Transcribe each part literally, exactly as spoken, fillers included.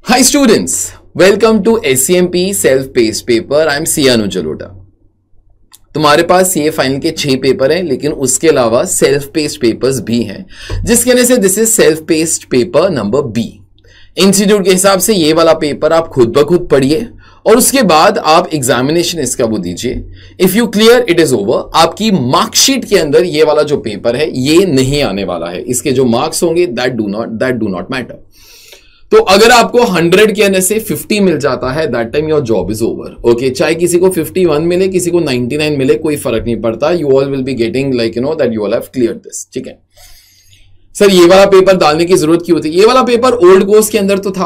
Hi students, welcome to S C M P self-paced paper. I am Sianu Jalota. तुम्हारे पास ये final के छह paper हैं, लेकिन उसके अलावा सेल्फ पेस्ड पेपर्स भी हैं, जिसके वजह से this is self paced paper number B. Institute के हिसाब से ये वाला पेपर आप खुद ब खुद पढ़िए और उसके बाद आप एग्जामिनेशन इसका वो दीजिए। If you clear it is over. आपकी मार्कशीट के अंदर ये वाला जो पेपर है ये नहीं आने वाला है, इसके जो मार्क्स होंगे that do not that do not matter. तो अगर आपको हंड्रेड के अंदर से फिफ्टी मिल जाता है that time your job is over. Okay, चाहे किसी को फिफ्टी वन मिले, किसी को नाइंटी नाइन मिले, कोई फर्क नहीं पड़ता। You all will be getting like you know that you all have clear this. ठीक है सर, ये वाला पेपर डालने की जरूरत क्यों थी? ये वाला पेपर ओल्ड कोर्स के अंदर तो था,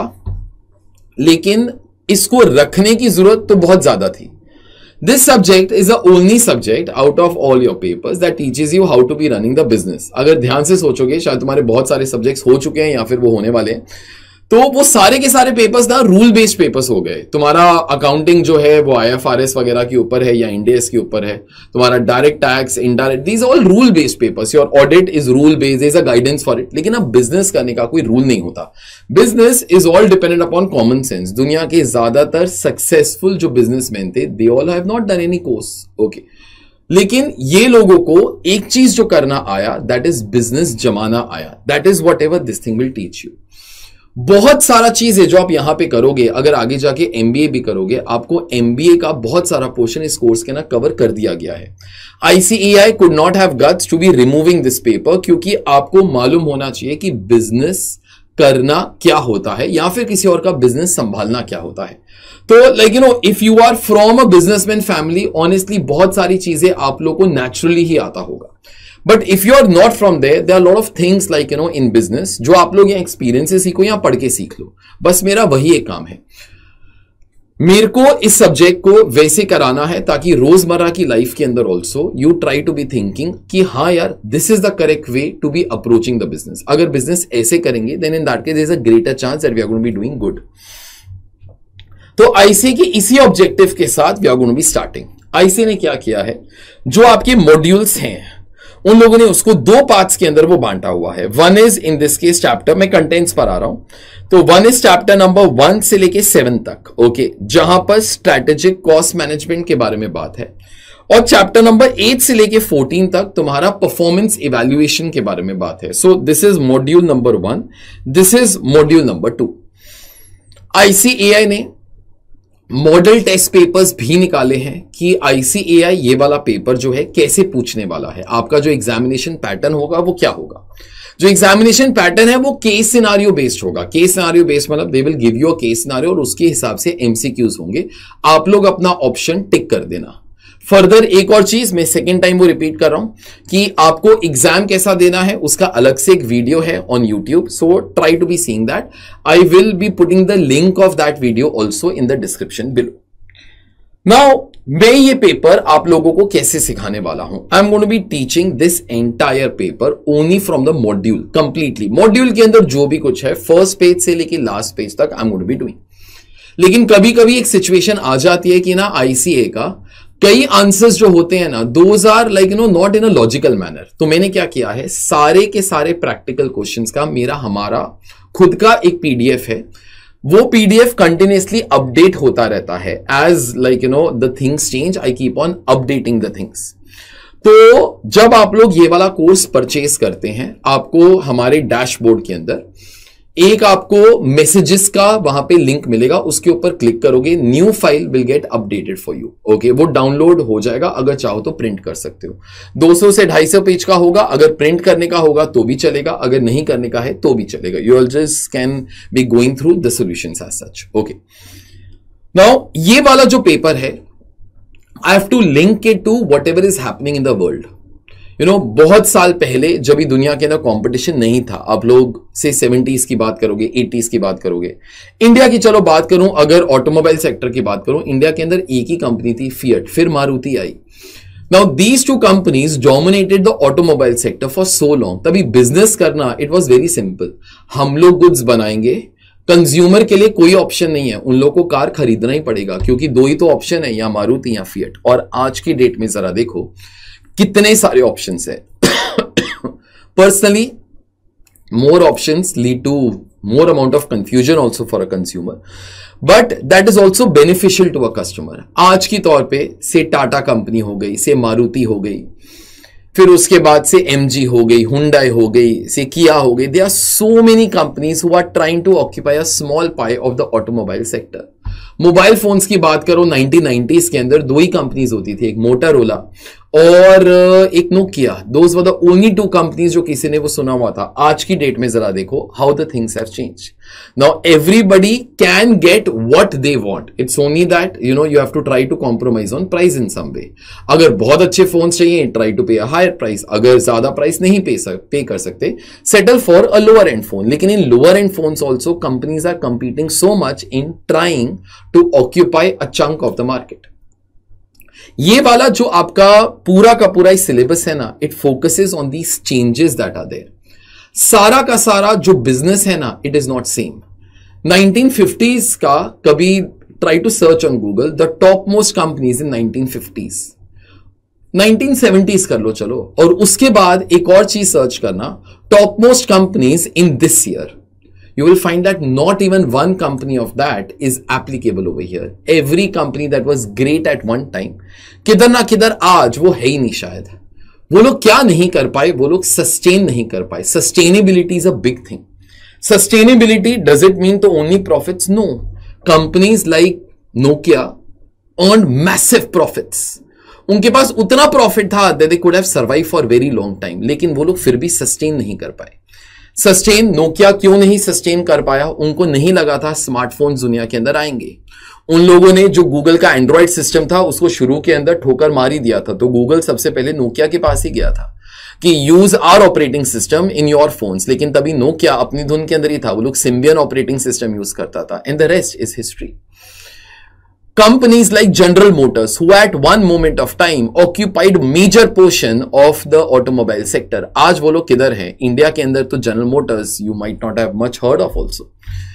लेकिन इसको रखने की जरूरत तो बहुत ज्यादा थी। This subject is the only subject out of all your papers that teaches you how to be running the business. अगर ध्यान से सोचोगे, शायद तुम्हारे बहुत सारे सब्जेक्ट्स हो चुके हैं या फिर वो होने वाले हैं, तो वो सारे के सारे पेपर्स ना रूल बेस्ड पेपर्स हो गए। तुम्हारा अकाउंटिंग जो है वो आई एफ आर एस वगैरह के ऊपर है या इंडियस के ऊपर है, तुम्हारा direct tax, indirect, these all rule based papers. Your audit is rule based, is a guidance for it. लेकिन अब बिजनेस करने का कोई रूल नहीं होता। Business is all dependent upon common sense. दुनिया के ज्यादातर सक्सेसफुल जो बिजनेसमैन थे, they all have not done any course. Okay, लेकिन ये लोगों को एक चीज जो करना आया, दैट इज बिजनेस जमाना आया। That is whatever this thing will teach you. बहुत सारा चीज है जो आप यहां पे करोगे, अगर आगे जाके एमबीए भी करोगे, आपको एमबीए का बहुत सारा पोर्शन इस कोर्स के ना कवर कर दिया गया है। ICAI could not have guts to be removing this paper, क्योंकि आपको मालूम होना चाहिए कि बिजनेस करना क्या होता है या फिर किसी और का बिजनेस संभालना क्या होता है। तो like you know, if you are from a businessman family, honestly बहुत सारी चीजें आप लोग को नेचुरली ही आता होगा। But if you are not from there, there are lot of things like you know in business जो आप लोग यहाँ एक्सपीरियंस से सीखो या पढ़ के सीख लो। बस मेरा वही एक काम है, मेरे को इस सब्जेक्ट को वैसे कराना है ताकि रोजमर्रा की लाइफ के अंदर also you try to be thinking कि हाँ यार, this is the correct way to be approaching the business. अगर बिजनेस ऐसे करेंगे, then in that case there is a greater chance that we are going to be doing good. तो IC की इसी objective के साथ we are going to be starting. IC ने क्या किया है, जो आपके मॉड्यूल्स हैं उन लोगों ने उसको दो पार्ट्स के अंदर वो बांटा हुआ है। One is in this case chapter, मैं कंटेंट्स पर आ रहा हूं, तो one is chapter number one से लेके सेवन तक। ओके, जहां पर स्ट्रैटेजिक कॉस्ट मैनेजमेंट के बारे में बात है, और चैप्टर नंबर एट से लेके फोर्टीन तक तुम्हारा परफॉर्मेंस इवैल्यूएशन के बारे में बात है। So this is module number one, this is module number two. ICAI ने मॉडल टेस्ट पेपर्स भी निकाले हैं कि आईसीएआई ये वाला पेपर जो है कैसे पूछने वाला है। आपका जो एग्जामिनेशन पैटर्न होगा वो क्या होगा। जो एग्जामिनेशन पैटर्न है वो केस सिनारियो बेस्ड होगा। केस सिनारियो बेस्ड मतलब they will give you a case scenario और उसके हिसाब से एमसीक्यूज होंगे। आप लोग अपना ऑप्शन टिक कर देना। फर्दर एक और चीज मैं सेकेंड टाइम वो रिपीट कर रहा हूं कि आपको एग्जाम कैसा देना है उसका अलग से एक वीडियो है on YouTube, so try to be seeing that. I will be putting the link of that video also in the description below. Now मैं ये पेपर आप लोगों को कैसे सिखाने वाला हूं, I am going to be teaching this entire paper only from the module completely. Module के अंदर जो भी कुछ है फर्स्ट पेज से लेके लास्ट पेज तक I am going to be doing. लेकिन कभी कभी एक सिचुएशन आ जाती है कि ना आईसीए का कई आंसर्स जो होते हैं ना, those are like you know not in a logical manner. तो मैंने क्या किया है, सारे के सारे प्रैक्टिकल क्वेश्चंस का मेरा हमारा खुद का एक पीडीएफ है। वो पीडीएफ कंटिन्यूअसली अपडेट होता रहता है as like you know the things change, I keep on updating the things. तो जब आप लोग ये वाला कोर्स परचेज करते हैं, आपको हमारे डैशबोर्ड के अंदर एक आपको मैसेजेस का वहां पे लिंक मिलेगा, उसके ऊपर क्लिक करोगे, new file will get updated for you. Okay, वो डाउनलोड हो जाएगा, अगर चाहो तो प्रिंट कर सकते हो। दो सौ से ढाई सौ पेज का होगा, अगर प्रिंट करने का होगा तो भी चलेगा, अगर नहीं करने का है तो भी चलेगा। You all just can be going through the solutions as such. Okay, now ये वाला जो पेपर है, I have to link it to whatever is happening in the world. You know बहुत साल पहले जब भी दुनिया के अंदर कंपटीशन नहीं था, आप लोग से सेवेंटीज की बात करोगे, एटीज की बात करोगे, इंडिया की चलो बात करूं, अगर ऑटोमोबाइल सेक्टर की बात करूं, इंडिया के अंदर एक ही कंपनी थी, फिएट, फिर मारुति आई। Now these two companies dominated the automobile sector for so long. तभी बिजनेस करना इट वॉज वेरी सिंपल। हम लोग गुड्स बनाएंगे, कंज्यूमर के लिए कोई ऑप्शन नहीं है, उन लोगों को कार खरीदना ही पड़ेगा, क्योंकि दो ही तो ऑप्शन है, या मारुति या फिएट। और आज की डेट में जरा देखो कितने सारे ऑप्शंस है। Personally more options lead to more amount of confusion also for a consumer, but that is also beneficial to a customer. आज की तौर पे से टाटा कंपनी हो गई, से मारुति हो गई, फिर उसके बाद से एमजी हो गई, हुंडई हो गई, से किया हो गई. There are so many companies who are trying to occupy a small pie of the automobile sector. Mobile phones की बात करो नाइनटीन नाइंटीज़ के अंदर दो ही कंपनीज होती थी, एक मोटोरोला और एक Nokia. Those were the only two companies जो किसी ने वो सुना हुआ था. आज की डेट में जरा देखो how the things have changed. Now everybody can get what they want. It's only that you know you have to try to compromise on price in some way. अगर बहुत अच्छे फोन्स चाहिए ट्राई टू पे a higher price. अगर ज्यादा price नहीं पे pay कर सकते settle for a lower end phone. लेकिन in lower end phones also companies are competing so much in trying to occupy a chunk of the market. ये वाला जो आपका पूरा का पूरा सिलेबस है ना, it focuses on these changes that are there. सारा का सारा जो बिजनेस है ना, it is not same. Nineteen fifties का कभी try to search on Google the top most companies in nineteen fifties. Nineteen seventies कर लो चलो, और उसके बाद एक और चीज सर्च करना, top most companies in this year. You will find that not even one company of that is applicable over here. Every company that was great at one time, किधर ना किधर आज वो है ही नहीं शायद. वो लोग क्या नहीं कर पाए, वो लोग सस्टेन नहीं कर पाए. Sustainability is a big thing. Sustainability does it mean to only profits? No. Companies like Nokia earn massive profits. उनके पास उतना प्रॉफिट था that they could have survived for very long time, लेकिन वो लोग फिर भी सस्टेन नहीं कर पाए. सस्टेन नोकिया क्यों नहीं सस्टेन कर पाया? उनको नहीं लगा था स्मार्टफोन्स दुनिया के अंदर आएंगे. उन लोगों ने जो गूगल का एंड्रॉइड सिस्टम था उसको शुरू के अंदर ठोकर मार ही दिया था. तो गूगल सबसे पहले नोकिया के पास ही गया था कि use our operating system in your phones. लेकिन तभी नोकिया अपनी धुन के अंदर ही था. वो लोग सिम्बियन ऑपरेटिंग सिस्टम यूज करता था. And the rest is history. Companies like General Motors, who at one moment of time occupied major portion of the automobile sector, आज वो लोग किधर हैं? इंडिया के अंदर तो General Motors you might not have much heard of also.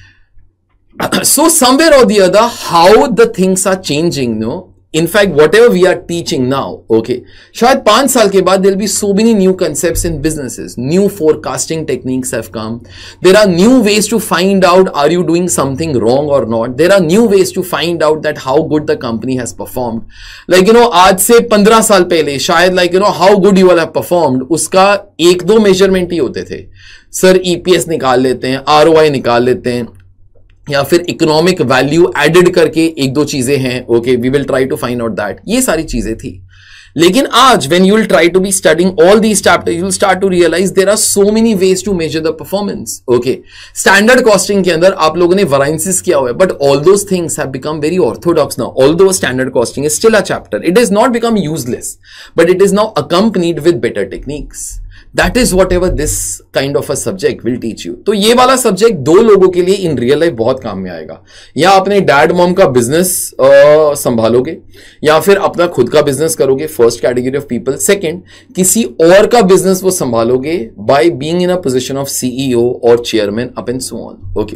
So somewhere or the other, how the things are changing, no? In fact, whatever we are teaching now, okay, शायद पांच साल के बाद there will be so many new concepts in businesses. New forecasting techniques have come. There are new ways to find out are you doing something wrong or not. There are new ways to find out that how good the company has performed. Like you know, आज से पंद्रह साल पहले शायद like you know how good you all have performed, उसका एक दो measurement ही होते थे. सर ईपीएस निकाल लेते हैं, आरओआई निकाल लेते हैं, या फिर इकोनॉमिक वैल्यू एडेड करके एक दो चीजें हैं. Okay, we will try to find out that. ये सारी चीजें थी. लेकिन आज when you will try to be studying all these chapters, you will start to realize there are so many ways to measure the performance. Okay, standard costing के अंदर आप लोगों ने वेरिएंसेस किया हुआ है, but all those things have become very orthodox now. Although standard costing is still a chapter, it is not become useless, but it is now accompanied with better techniques. That is whatever this kind of a subject will teach you. तो ये वाला subject दो लोगों के लिए in real life बहुत काम में आएगा. या अपने डैड मॉम का बिजनेस संभालोगे, या फिर अपना खुद का बिजनेस करोगे, first category of people. Second, किसी और का बिजनेस वो संभालोगे by being in a position of CEO और chairman up and so on. Okay,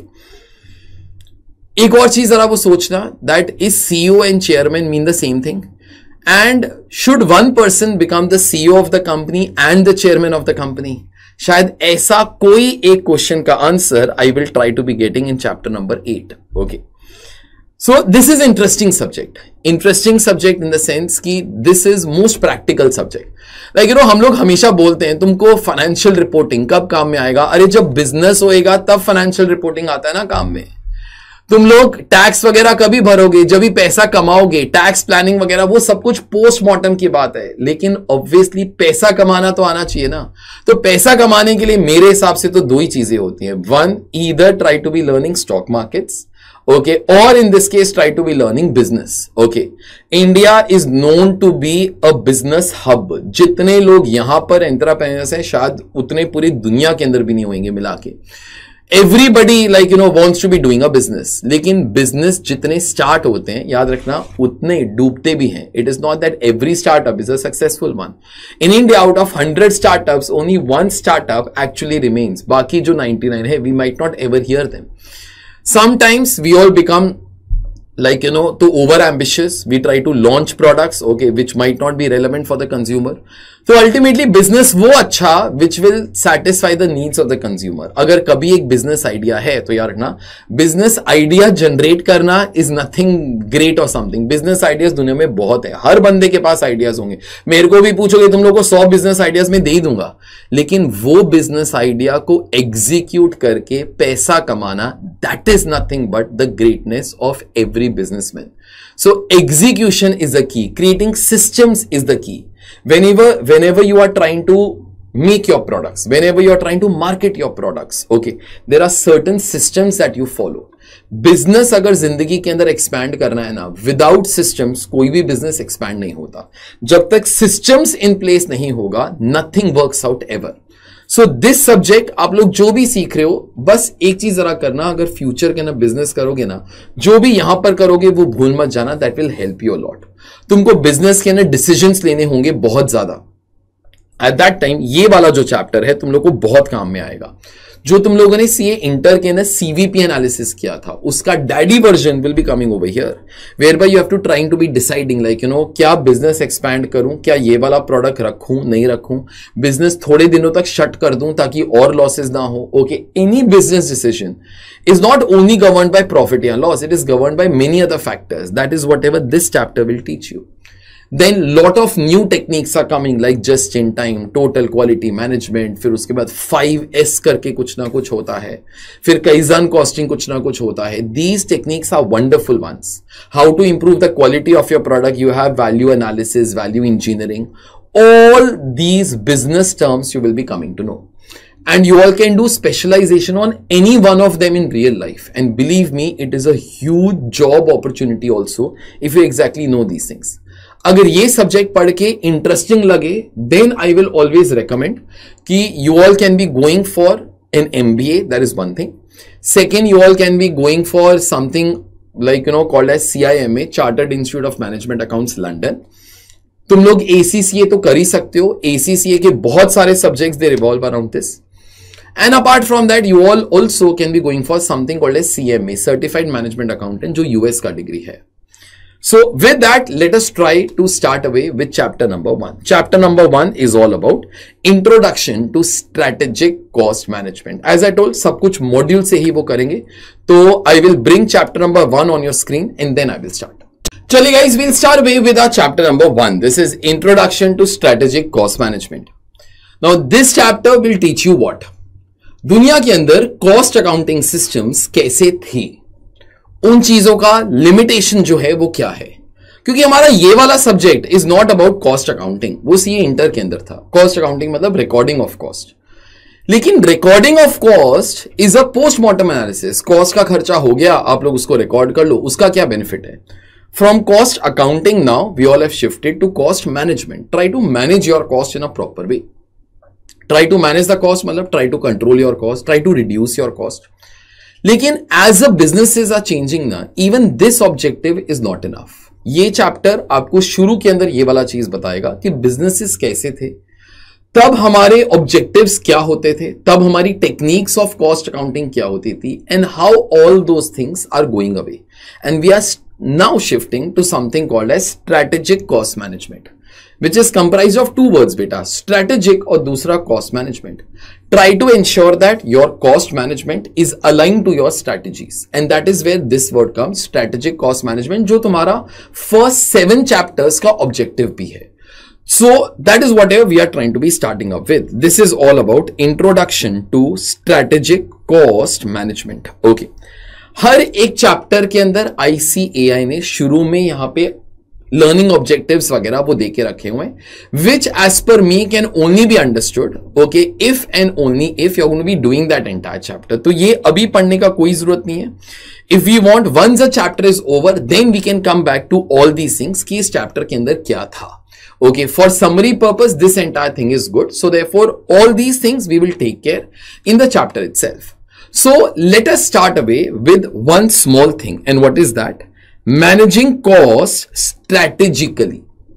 एक और चीज जरा वो सोचना, that is CEO and chairman mean the same thing? And should one person become the C E O of the company and the chairman of the company? शायद ऐसा कोई एक क्वेश्चन का answer I will try to be getting in chapter number eight. Okay. So this is interesting subject. Interesting subject in the sense कि this is most practical subject. Like you know, हम लोग हमेशा बोलते हैं तुमको financial reporting कब काम में आएगा? अरे जब बिजनेस होएगा तब फाइनेंशियल रिपोर्टिंग आता है ना काम में. तुम लोग टैक्स वगैरह कभी भरोगे जब भी पैसा कमाओगे. टैक्स प्लानिंग वगैरह वो सब कुछ पोस्टमार्टम की बात है. लेकिन ऑब्वियसली पैसा कमाना तो आना चाहिए ना. तो पैसा कमाने के लिए मेरे हिसाब से तो दो ही चीजें होती हैं. One, either try to be learning stock markets, okay, और in this case try to be learning business. Okay, India is known to be a business hub. जितने लोग यहां पर एंटरप्रेन्योर्स हैं शायद उतने पूरी दुनिया के अंदर भी नहीं होंगे मिला के. Everybody like you know wants to be doing a business. लेकिन बिजनेस जितने स्टार्ट होते हैं याद रखना उतने डूबते भी हैं. It is not that every startup is a successful one. In India out of hundred startups only one startup actually remains. बाकी जो नाइंटी नाइन है we might not ever hear them. Sometimes we all become like you know to over ambitious, we try to launch products okay which might not be relevant for the consumer. तो ultimately business वो अच्छा which will satisfy the needs of the consumer. अगर कभी एक business idea है तो यार ना, बिजनेस आइडिया जनरेट करना इज नथिंग ग्रेट और समथिंग. बिजनेस आइडियाज दुनिया में बहुत है, हर बंदे के पास आइडियाज होंगे. मेरे को भी पूछोगे तुम लोगों को सौ बिजनेस आइडियाज में दे ही दूंगा, लेकिन वो बिजनेस आइडिया को एग्जीक्यूट करके पैसा कमाना, that is nothing but the greatness of every businessman. So execution is the key, creating systems is the key. Whenever, whenever you are trying to make your products, whenever you are trying to market your products, okay, there are certain systems that you follow. Business अगर जिंदगी के अंदर expand करना है ना, without systems कोई भी business expand नहीं होता. जब तक सिस्टम्स इन प्लेस नहीं होगा, nothing works out ever. So this subject आप लोग जो भी सीख रहे हो, बस एक चीज जरा करना, अगर फ्यूचर के ना बिजनेस करोगे ना, जो भी यहां पर करोगे वो भूल मत जाना, that will help you a lot. तुमको बिजनेस के ना डिसीजंस लेने होंगे बहुत ज्यादा. एट दैट टाइम ये वाला जो चैप्टर है तुम लोग को बहुत काम में आएगा. जो तुम लोगों ने सीए इंटर के ना सीवीपी एनालिसिस किया था, उसका daddy version will be coming over here, where by you have to trying to be deciding like you know क्या बिजनेस एक्सपैंड करूं, क्या ये वाला प्रोडक्ट रखूं नहीं रखूं, बिजनेस थोड़े दिनों तक शट कर दूं ताकि और लॉसेस ना हो. Okay, any business decision is not only governed by profit or loss, it is governed by many other factors. That is whatever this chapter will teach you. Then lot of new techniques are coming like just in time, total quality management, फिर उसके बाद five S करके कुछ ना कुछ होता है, फिर काइजन कॉस्टिंग कुछ ना कुछ होता है. These techniques are wonderful ones. How to improve the quality of your product, you have value analysis, value engineering, all these business terms you will be coming to know. And you all can do specialization on any one of them in real life. And believe me, it is a huge job opportunity also if you exactly know these things. अगर ये subject पढ़ के interesting लगे, then I will always recommend कि you all can be going for an M B A, that is one thing. Second, you all can be going for something like you know called as C I M A, Chartered Institute of Management Accounts, London. तुम लोग A C C A तो कर ही सकते हो. A C C A के बहुत सारे subjects they revolve around this. And apart from that, you all also can be going for something called as C M A, Certified Management Accountant, जो U S का degree है. So with that, let us try to start away with chapter number one. Chapter number one is all about introduction to strategic cost management. As I told, सब कुछ module से ही वो करेंगे. तो I will bring chapter number one on your screen and then I will start. चलिए guys, we'll start away with our chapter number one. This is introduction to strategic cost management. Now this chapter will teach you what? दुनिया के अंदर cost accounting systems कैसे थे, उन चीजों का limitation जो है वो क्या है. क्योंकि हमारा ये वाला subject is not about cost accounting, वो सीए इंटर के अंदर था. कॉस्ट अकाउंटिंग मतलब रिकॉर्डिंग ऑफ कॉस्ट, लेकिन recording of cost is a postmortem analysis. Cost का खर्चा हो गया, आप लोग उसको रिकॉर्ड कर लो, उसका क्या बेनिफिट है. From cost accounting now we all have shifted to cost management. Try to manage your cost in a proper way. Try to manage the cost, मतलब try to control your cost, try to reduce your cost. लेकिन as the businesses are changing ना, even this objective is not enough. ये chapter आपको शुरू के अंदर ये वाला चीज बताएगा कि businesses कैसे थे, तब हमारे objectives क्या होते थे, तब हमारी techniques of cost accounting क्या होती थी, and how all those things are going away. And we are now shifting to something called as strategic cost management, which is comprised of two words beta, strategic और दूसरा cost management. Try to ensure that your cost management is aligned to your strategies, and that is where this word comes, strategic cost management, जो तुम्हारा first seven chapters का objective भी है. So that is whatever we are trying to be starting up with. This is all about introduction to strategic cost management. Okay. हर एक chapter के अंदर I C A I ने शुरू में यहां पे लर्निंग ऑब्जेक्टिव्स वगैरह वो दे के रखे हुए हैं, which as per me can only be understood okay if and only if you are going to be doing that entire chapter. तो ये अभी पढ़ने का कोई जरूरत नहीं है. If we want once a chapter is over then we can come back to all these things कि इस चैप्टर के अंदर क्या था. Okay, for summary purpose, this entire thing is good. So therefore, all these things we will take care in the chapter itself. So let us start away with one small thing. And what is that? Managing costs strategically.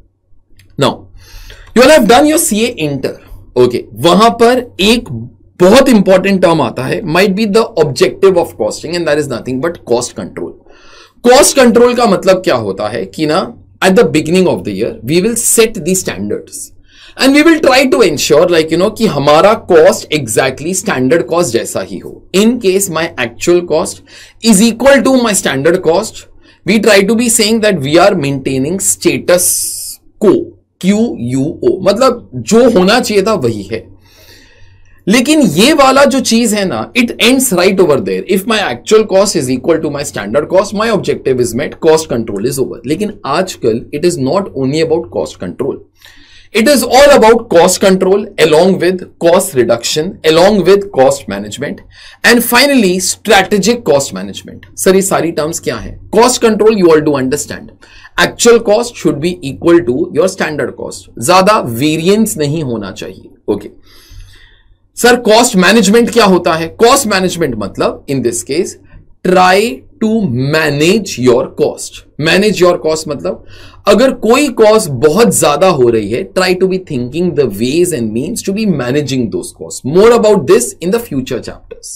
Now, you all have done your C A Inter. Okay, वहां पर एक बहुत important term आता है, might be the objective of costing, and that is nothing but cost control. Cost control का मतलब क्या होता है कि ना at the beginning of the year we will set the standards and we will try to ensure like you know कि हमारा cost exactly standard cost जैसा ही हो. In case my actual cost is equal to my standard cost, we try to be saying that we are maintaining status quo, Q U O, मतलब जो होना चाहिए था वही है. लेकिन ये वाला जो चीज है ना, it ends right over there. If my actual cost is equal to my standard cost, my objective is met, cost control is over. लेकिन आजकल it is not only about cost control, it is all about cost control along with cost reduction, along with cost management, and finally strategic cost management. Sir, ये सारी terms क्या है? Cost control you all do understand. Actual cost should be equal to your standard cost. ज्यादा variance नहीं होना चाहिए. Okay. Sir, cost management क्या होता है? Cost management मतलब in this case try to manage your cost. Manage your cost मतलब अगर कोई कॉस्ट बहुत ज्यादा हो रही है, try to be thinking the ways and means to be managing those costs. More about this in the future chapters.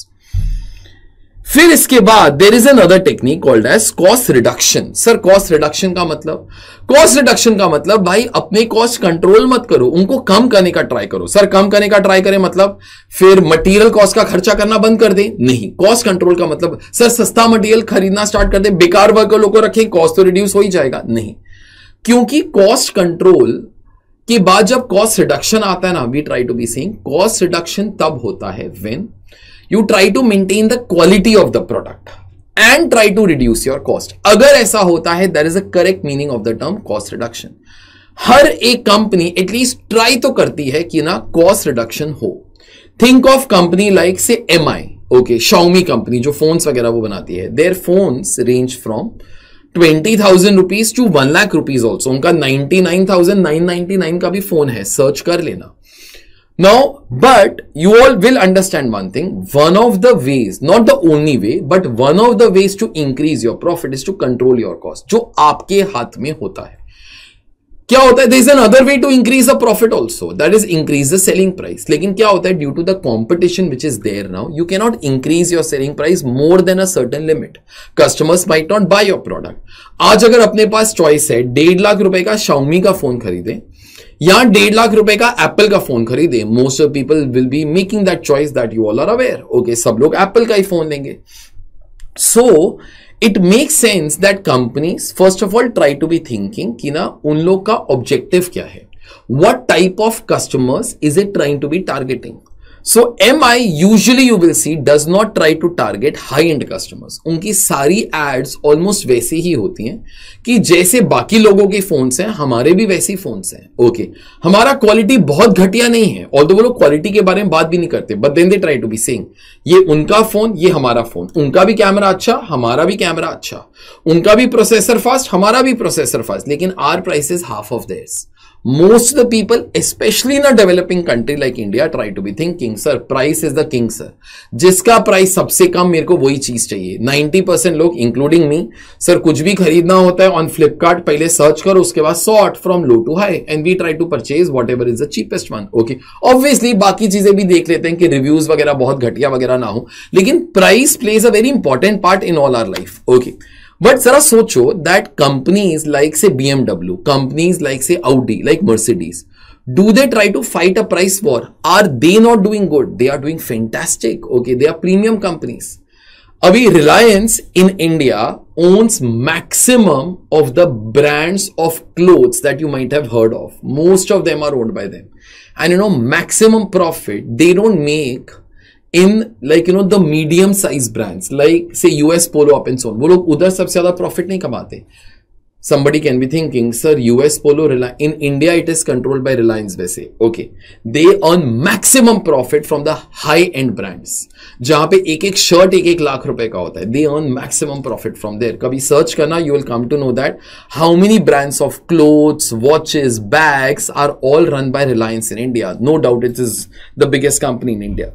फिर इसके बाद there is another technique called as cost reduction. Sir, cost reduction का मतलब cost reduction का मतलब भाई अपने cost control मत करो, उनको कम करने का ट्राई करो. सर कम करने का ट्राई करें मतलब फिर मटेरियल कॉस्ट का खर्चा करना बंद कर दे? नहीं. कॉस्ट कंट्रोल का मतलब सर सस्ता मटेरियल खरीदना स्टार्ट कर दे, बेकार वर्करों को रखें, कॉस्ट तो रिड्यूस हो ही जाएगा? नहीं. क्योंकि कॉस्ट कंट्रोल के बाद जब कॉस्ट रिडक्शन आता है ना, we try to be saying cost reduction तब होता है when you try to maintain the quality of the product and try to reduce your cost. अगर ऐसा होता है, that is a correct meaning of the term cost reduction. हर एक company at least try तो करती है कि ना कॉस्ट रिडक्शन हो. Think of company like say M I, okay, Xiaomi company जो फोन्स वगैरह वो बनाती है. Their phones range from twenty thousand rupees to one lakh rupees also. उनका ninety nine thousand nine ninety nine का भी फोन है, सर्च कर लेना. Now, but you all will understand one thing. One of the ways, not the only way, but one of the ways to increase your profit is to control your cost. जो आपके हाथ में होता है. क्या होता है? There is another way to increase the profit also. That is increase the selling price. लेकिन क्या होता है? Due to the competition which is there now, you cannot increase your selling price more than a certain limit. Customers might not buy your product. आज अगर अपने पास choice है डेढ़ लाख रुपए का Xiaomi का फोन खरीदे या डेढ़ लाख रुपए का एप्पल का फोन खरीदे, most of people will be making that choice that you all are aware. Okay, सब लोग एप्पल का ही फोन लेंगे. So it makes sense that companies first of all try to be thinking कि ना उन लोग का ऑब्जेक्टिव क्या है, what type of customers is it trying to be targeting. So M I usually you will see does not try to target high end customers. उनकी सारी ads almost वैसी ही होती हैं कि जैसे बाकी लोगों के फोन्स हैं हमारे भी वैसी फोन्स हैं. ओके, हमारा क्वालिटी बहुत घटिया नहीं है, ऑल्दो वो लोग क्वालिटी के बारे में बात भी नहीं करते, but then they try to be saying ये उनका फोन, ये हमारा फोन, उनका भी कैमरा अच्छा, हमारा भी कैमरा अच्छा, उनका भी प्रोसेसर फास्ट, हमारा भी प्रोसेसर फास्ट, लेकिन our price is half of theirs. Most of the people, especially in a developing country like India, try to be thinking, sir, price is the king, sir. जिसका price सबसे कम मेरे को वही चीज चाहिए. नाइंटी परसेंट लोग इंक्लूडिंग मी, सर कुछ भी खरीदना होता है ऑन फ्लिपकार्ट पहले सर्च करो, उसके बाद sort from low to high and we try to purchase whatever is the cheapest one. Okay, obviously बाकी चीजें भी देख लेते हैं कि रिव्यूज वगैरह बहुत घटिया वगैरह ना हो, लेकिन price plays a very important part in all our life. Okay, but जरा सोचो that companies like say B M W, companies like say Audi, like Mercedes, do they try to fight a price war? Are they not doing good? They are doing fantastic. Okay, they are premium companies. अभी Reliance in India owns maximum of the brands of clothes that you might have heard of. Most of them are owned by them, and you know maximum profit they don't make in like you know the medium size brands like say U S Polo up and so on. वो लोग उधर सबसे ज्यादा profit नहीं कमाते. Somebody can be thinking, sir, U S Polo in India it is controlled by Reliance वैसे. Okay, they earn maximum profit from the high end brands. जहां पे एक एक शर्ट एक एक लाख रुपए का होता है. They earn maximum profit from there. कभी सर्च करना, you will come to know that how many brands of clothes, watches, bags are all run by Reliance in India. No doubt it is the biggest company in India.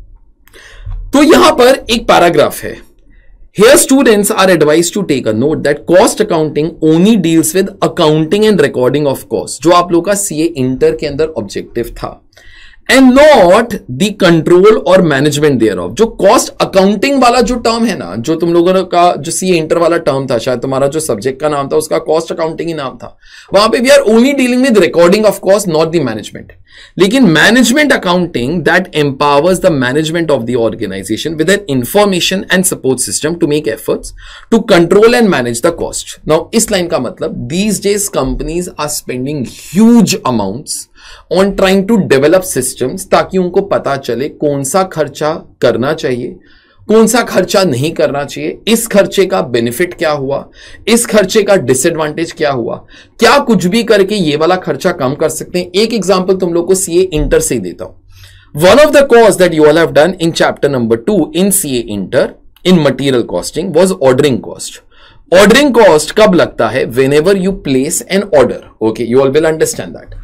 तो यहां पर एक paragraph है. Here students are advised to take a note that cost accounting only deals with accounting and recording of cost, जो आप लोग का C A inter के अंदर ऑब्जेक्टिव था. एंड नॉट द कंट्रोल और मैनेजमेंट देयर ऑफ। जो कॉस्ट अकाउंटिंग वाला जो टर्म है ना, जो तुम लोगों का जो सीए इंटर वाला टर्म था, शायद तुम्हारा जो सब्जेक्ट का नाम था उसका कॉस्ट अकाउंटिंग ही नाम था, वहां पे we are only dealing with recording of cost, not the management. लेकिन management accounting that empowers the management of the organisation with an information and support system to make efforts to control and manage the cost. Now इस line का मतलब, these days companies are spending huge amounts on trying to develop systems, ताकि उनको पता चले कौन सा खर्चा करना चाहिए, कौन सा खर्चा नहीं करना चाहिए, इस खर्चे का बेनिफिट क्या हुआ, इस खर्चे का डिसएडवांटेज क्या हुआ, क्या कुछ भी करके ये वाला खर्चा कम कर सकते हैं। एक एग्जांपल तुम लोग को सीए इंटर से ही देता हूं। One of the cost that you all have done in chapter number two in CA inter in material costing was ordering cost. Ordering cost कब लगता है? Whenever you place an order. Okay, you all will understand that.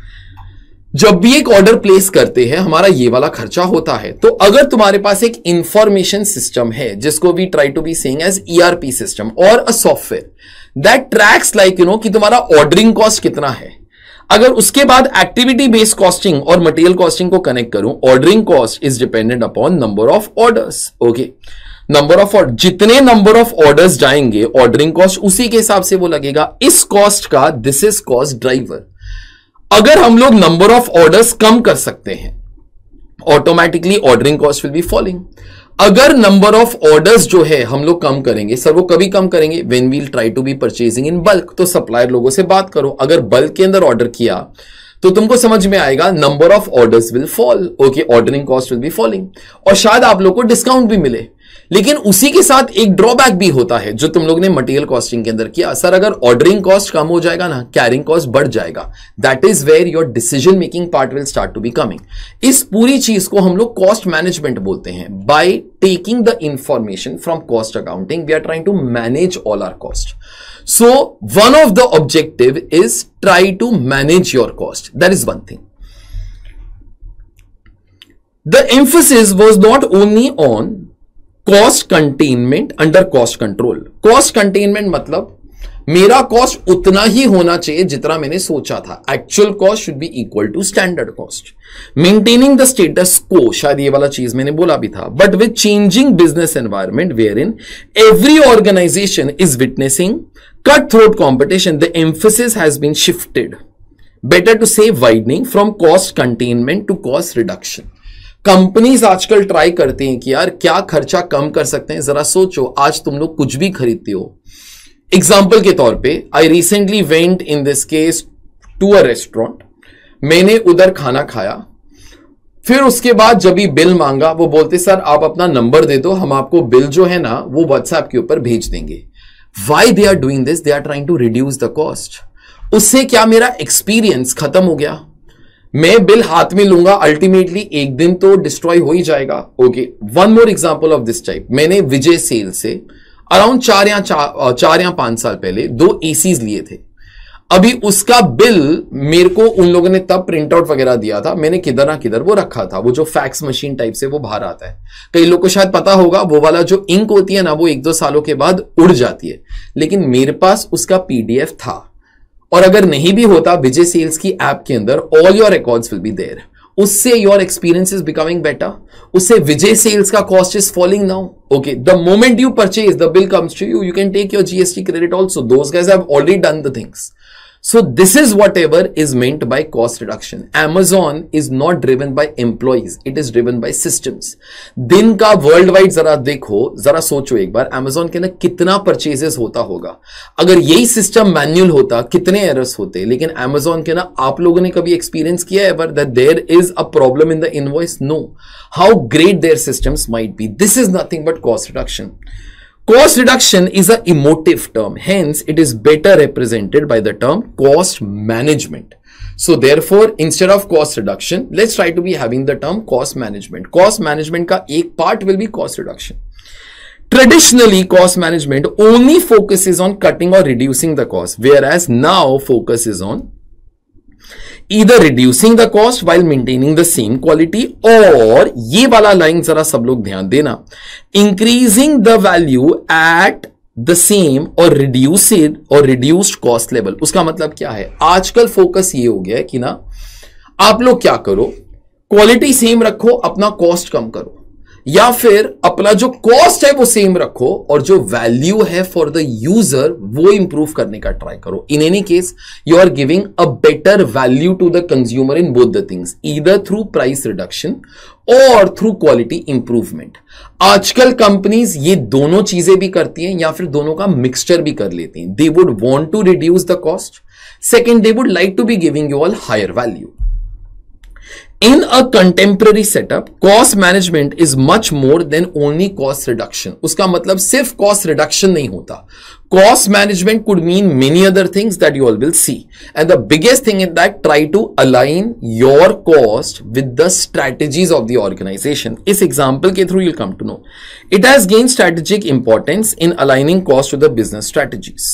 जब भी एक order place करते हैं हमारा ये वाला खर्चा होता है। तो अगर तुम्हारे पास एक इंफॉर्मेशन सिस्टम है जिसको we try to be saying as ERP system और a software that tracks like you know कि तुम्हारा ऑर्डरिंग कॉस्ट कितना है, अगर उसके बाद एक्टिविटी बेस्ड कॉस्टिंग और मटेरियल कॉस्टिंग को कनेक्ट करूं, ordering cost is dependent upon number of orders. Okay, number of order, जितने नंबर ऑफ ऑर्डर्स जाएंगे ऑर्डरिंग कॉस्ट उसी के हिसाब से वो लगेगा। इस कॉस्ट का दिस इज कॉस्ट ड्राइवर। अगर हम लोग नंबर ऑफ ऑर्डर्स कम कर सकते हैं, automatically ordering cost will be falling. अगर नंबर ऑफ ऑर्डर्स जो है हम लोग कम करेंगे, सर वो कभी कम करेंगे when we will try to be purchasing in bulk. तो सप्लायर लोगों से बात करो, अगर बल्क के अंदर ऑर्डर किया तो तुमको समझ में आएगा number of orders will fall. Okay, ordering cost will be falling और शायद आप लोग को डिस्काउंट भी मिले। लेकिन उसी के साथ एक ड्रॉबैक भी होता है जो तुम लोग ने मटेरियल कॉस्टिंग के अंदर किया। सर अगर ऑर्डरिंग कॉस्ट कम हो जाएगा ना, कैरिंग कॉस्ट बढ़ जाएगा। That is where your decision making part will start to be coming. इस पूरी चीज को हम लोग कॉस्ट मैनेजमेंट बोलते हैं। By taking the information from cost accounting we are trying to manage all our cost. So one of the objective is try to manage your cost. That is one thing. The emphasis was not only on cost containment under cost control. Cost containment मतलब मेरा cost उतना ही होना चाहिए जितना मैंने सोचा था। Actual cost should be equal to standard cost. Maintaining the status quo, शायद ये वाला चीज मैंने बोला भी था। But with changing business environment wherein every organisation is witnessing cut throat competition, the emphasis has been shifted, better to say widening from cost containment to cost reduction. Companies आजकल try करते हैं कि यार क्या खर्चा कम कर सकते हैं। जरा सोचो, आज तुम लोग कुछ भी खरीदते हो, एग्जाम्पल के तौर पे I recently went in this case to a restaurant, मैंने उधर खाना खाया, फिर उसके बाद जब भी बिल मांगा वो बोलते सर आप अपना नंबर दे दो, हम आपको बिल जो है ना वो व्हाट्सएप के ऊपर भेज देंगे। Why they are doing this? They are trying to reduce the cost. उससे क्या मेरा एक्सपीरियंस खत्म हो गया? मैं बिल हाथ में लूंगा, अल्टीमेटली एक दिन तो डिस्ट्रॉय हो ही जाएगा। Okay, one more example of this type. मैंने विजय सेल से अराउंड चार या चार, चार या पांच साल पहले दो एसीज लिए थे। अभी उसका बिल मेरे को उन लोगों ने तब प्रिंट आउट वगैरह दिया था, मैंने किधर ना किधर वो रखा था, वो जो फैक्स मशीन टाइप से वो बाहर आता है। कई लोग को शायद पता होगा, वो वाला जो इंक होती है ना वो एक दो सालों के बाद उड़ जाती है, लेकिन मेरे पास उसका पीडीएफ था। और अगर नहीं भी होता, विजय सेल्स की ऐप के अंदर all your records will be there. उससे your experience is becoming better, उससे विजय सेल्स का cost is falling now. Okay, the moment you purchase the bill comes to you, you can take your GST credit also. Those guys have already done the things. So this is whatever is meant by cost reduction. Amazon is not driven by employees, it is driven by systems. दिन का world wide जरा देखो, जरा सोचो एक बार, Amazon के ना कितना परचेजेस होता होगा। अगर यही सिस्टम मैन्युअल होता कितने एरर्स होते। लेकिन Amazon के ना, आप लोगों ने कभी एक्सपीरियंस किया है ever that there is a problem in the invoice? No. How great their systems might be, this is nothing but cost reduction. Cost reduction is an emotive term, hence it is better represented by the term cost management. So therefore, instead of cost reduction, let's try to be having the term cost management. Cost management का एक part will be cost reduction. Traditionally, cost management only focuses on cutting or reducing the cost, whereas now focus is on either reducing the cost while maintaining the same quality, और ये वाला line जरा सब लोग ध्यान देना, increasing the value at the same और reduced और reduced cost level. उसका मतलब क्या है? आजकल फोकस ये हो गया है कि ना आप लोग क्या करो, क्वालिटी सेम रखो, अपना कॉस्ट कम करो, या फिर अपना जो कॉस्ट है वो सेम रखो और जो वैल्यू है फॉर द यूजर वो इंप्रूव करने का ट्राई करो. In any case you are giving a better value to the consumer in both the things, either through price reduction और थ्रू क्वालिटी इंप्रूवमेंट. आजकल कंपनीज ये दोनों चीजें भी करती हैं या फिर दोनों का मिक्सचर भी कर लेती हैं. They would want to reduce the cost, second they would like to be giving you all higher value. In a contemporary setup, cost management is much more than only cost reduction. उसका मतलब सिर्फ cost reduction नहीं होता. Cost management could mean many other things that you all will see. And the biggest thing is that try to align your cost with the strategies of the organization. इस example के through you'll come to know. It has gained strategic importance in aligning cost to the business strategies.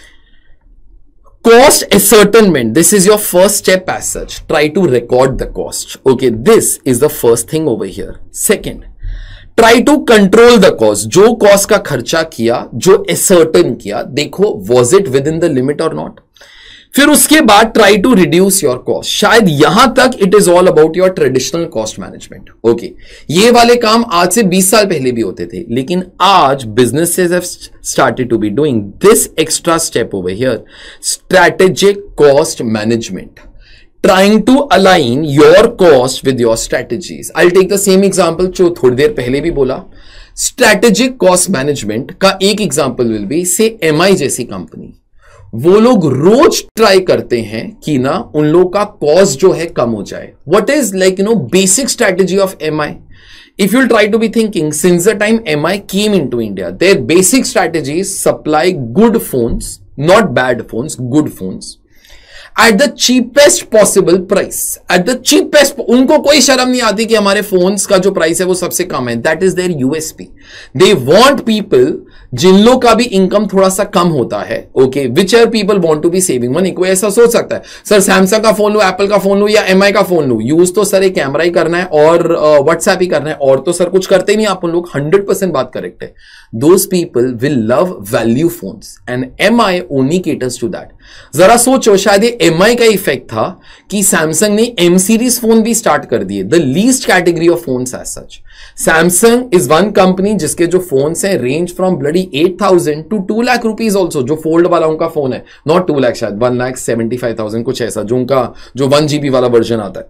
Cost ascertainment, this is your first step as such. Try to record the cost. Okay, this is the first thing over here. Second, try to control the cost. जो cost का खर्चा किया, जो ascertain किया, देखो was it within the limit or not. फिर उसके बाद try to reduce your cost. शायद यहां तक it is all about your traditional cost management. Okay, ये वाले काम आज से बीस साल पहले भी होते थे, लेकिन आज businesses have started to be doing this extra step over here, strategic cost management. Trying to align your cost with your strategies. I'll take the same example जो थोड़ी देर पहले भी बोला. Strategic cost management का एक example will be say M I जैसी कंपनी. वो लोग रोज ट्राई करते हैं कि ना उन लोग का कॉस्ट जो है कम हो जाए. What is like you know basic strategy of MI? If you'll try to be thinking, since the time M I came into India, their basic strategy is supply good phones, not bad phones, good phones, at the cheapest possible price. At the cheapest, उनको कोई शर्म नहीं आती कि हमारे phones का जो price है वो सबसे कम है. That is their U S P. They want people जिन लोग का भी इनकम थोड़ा सा कम होता है, okay, which are people want to be saving money. कोई ऐसा सोच सकता है सर सैमसंग का फोन लो, एप्पल का फोन लो या एमआई का फोन लो, यूज तो सर एक कैमरा ही करना है और व्हाट्सएप uh, ही करना है और तो सर कुछ करते ही नहीं आप उन लोग. हंड्रेड परसेंट बात करेक्ट है. Those people will love value phones and MI only caters to that. जरा सोचो, शायद ये एमआई का इफेक्ट था कि सैमसंग ने एम सीरीज फोन भी स्टार्ट कर दिए, the least category of phones as such. Samsung is one company जिसके जो फोन्स हैं range from bloody eight thousand to two lakh rupees also. जो फोल्ड वाला उनका फोन है, नॉट टू लाख, शायद one lakh seventy five thousand कुछ ऐसा, जो उनका जो वन जीबी वाला वर्जन आता है.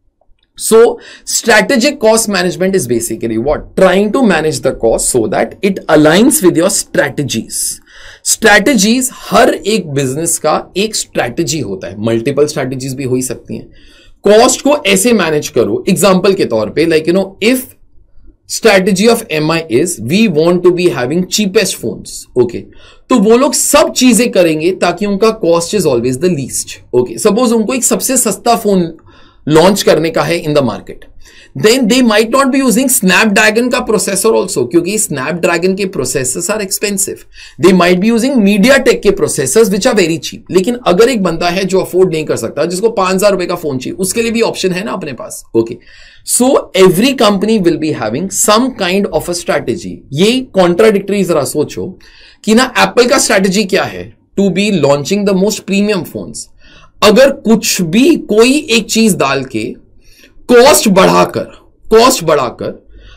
So strategic cost management is basically what? Trying to manage the cost so that it aligns with your strategies. Strategies, हर एक बिजनेस का एक स्ट्रैटेजी होता है, मल्टीपल स्ट्रैटेजीज भी हो ही सकती हैं. कॉस्ट को ऐसे मैनेज करो, एग्जांपल के तौर पे like you know if strategy of M I is we want to be having cheapest phones, okay, तो वो लोग सब चीजें करेंगे ताकि उनका cost is always the least. Okay, suppose उनको एक सबसे सस्ता फोन लॉन्च करने का है in the market, then they might not be using Snapdragon का प्रोसेसर ऑल्सो, क्योंकि स्नैपड्रैगन के processors are expensive. They might be using MediaTek के processors which are very cheap. लेकिन अगर एक बंदा है जो अफोर्ड नहीं कर सकता, जिसको पांच हजार रुपए का फोन चाहिए, उसके लिए भी ऑप्शन है ना अपने पास. Okay, so every company will be having some kind of a strategy. ये कॉन्ट्राडिक्टरी जरा सोचो कि ना एप्पल का स्ट्रैटेजी क्या है, to be launching the most premium phones. अगर कुछ भी कोई एक चीज डाल के कॉस्ट बढ़ाकर कॉस्ट बढ़ाकर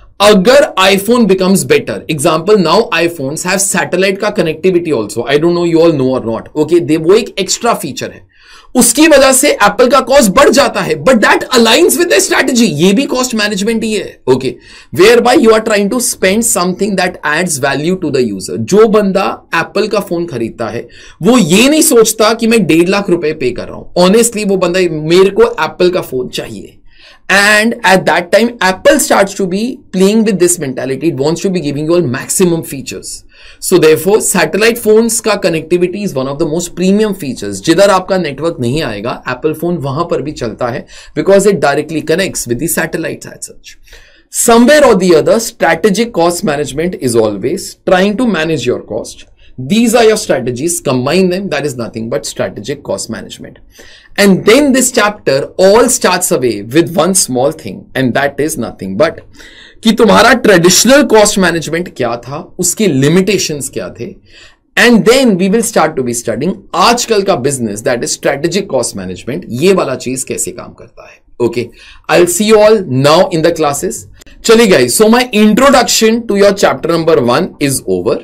अगर iPhone becomes better, example now iPhones have satellite का connectivity also, I don't know you all know और नॉट, ओके, दे वो एक एक्स्ट्रा फीचर है, उसकी वजह से एप्पल का कॉस्ट बढ़ जाता है, but that aligns with the strategy. ये भी कॉस्ट मैनेजमेंट ही है. Okay, where bye you are trying to spend something that adds value to the user. जो बंदा एप्पल का फोन खरीदता है वो ये नहीं सोचता कि मैं डेढ़ लाख रुपए पे कर रहा हूं. ऑनेस्टली वो बंदा, मेरे को एप्पल का फोन चाहिए. And at that time, Apple starts to be playing with this mentality. It wants to be giving you all maximum features. So therefore, satellite phones का connectivity is one of the most premium features. जिधर आपका network नहीं आएगा, Apple phone वहां पर भी चलता है, because it directly connects with the satellites as such. Somewhere or the other, strategic cost management is always trying to manage your cost. These are your strategies. Combine them. That is nothing but strategic cost management. And then this chapter all starts away with one small thing, and that is nothing but कि तुम्हारा traditional cost management क्या था, उसके limitations क्या थे, and then we will start to be studying आजकल का business that is strategic cost management. ये वाला चीज कैसे काम करता है. Okay, I'll see you all now in the classes. Chali guys, so my introduction to your chapter number one is over.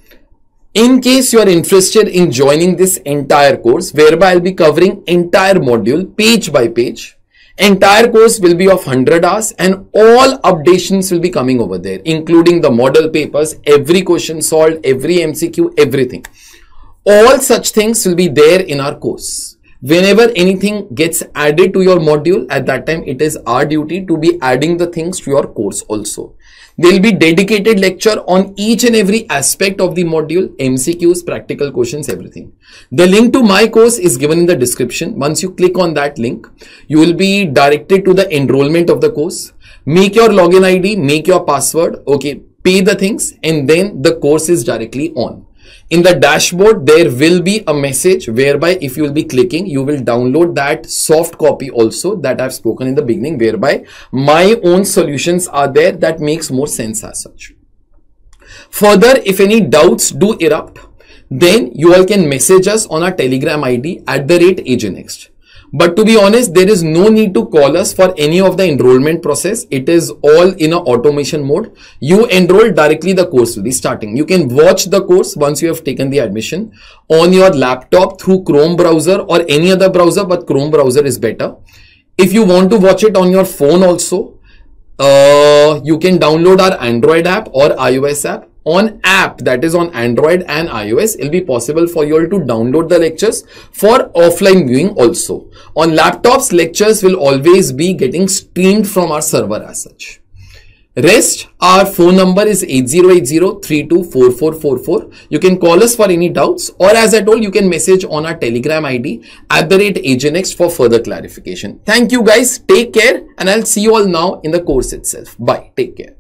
In case you are interested in joining this entire course, whereby I'll be covering entire module page by page, entire course will be of one hundred hours and all updations will be coming over there, including the model papers, every question solved, every M C Q, everything. All such things will be there in our course. Whenever anything gets added to your module, at that time it is our duty to be adding the things to your course also. There will be dedicated lecture on each and every aspect of the module, M C Qs, practical questions, everything. The link to my course is given in the description. Once you click on that link, you will be directed to the enrollment of the course. Make your login I D, make your password, okay, pay the things, and then the course is directly on. In the dashboard, there will be a message whereby if you will be clicking, you will download that soft copy also that I've spoken in the beginning, whereby my own solutions are there that makes more sense as such. Further, if any doubts do erupt, then you all can message us on our Telegram I D at the rate AJNext. But to be honest, there is no need to call us for any of the enrollment process. It is all in a automation mode. You enroll directly, the course will be starting. You can watch the course once you have taken the admission on your laptop through Chrome browser or any other browser, but Chrome browser is better. If you want to watch it on your phone also, uh, you can download our Android app or iOS app. On app, that is on Android and iOS, it will be possible for you all to download the lectures for offline viewing also. On laptops, lectures will always be getting streamed from our server as such. Rest, our phone number is eight zero eight zero, three two four four four four. You can call us for any doubts, or as I told, you can message on our Telegram I D at the rate AJNext for further clarification. Thank you guys. Take care, and I'll see you all now in the course itself. Bye. Take care.